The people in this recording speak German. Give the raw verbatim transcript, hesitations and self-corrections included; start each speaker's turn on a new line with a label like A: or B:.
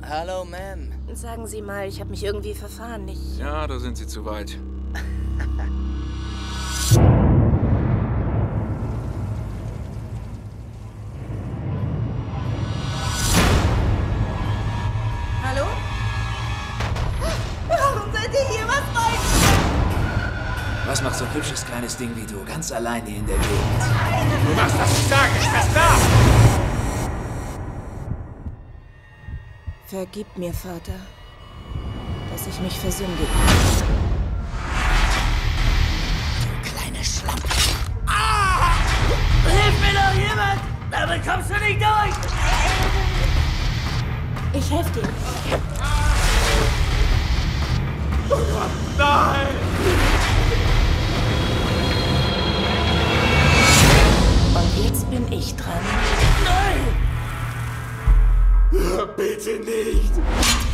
A: Hallo, Ma'am.
B: Sagen Sie mal, ich habe mich irgendwie verfahren. Ich...
C: Ja, da sind Sie zu weit.
B: Hallo? Warum seid ihr hier? Was wollt ihr?
D: Was macht so ein hübsches kleines Ding wie du ganz alleine in der Gegend?
C: Du machst, was ich sage, Schwester!
B: Vergib mir, Vater, dass ich mich versündigt habe.
D: Du kleine Schlampe.
B: Ah! Hilf mir doch jemand! Damit kommst du nicht durch! Ich helfe dir.
C: Oh Gott, nein!
B: Und jetzt bin ich dran.
C: Bitte nicht!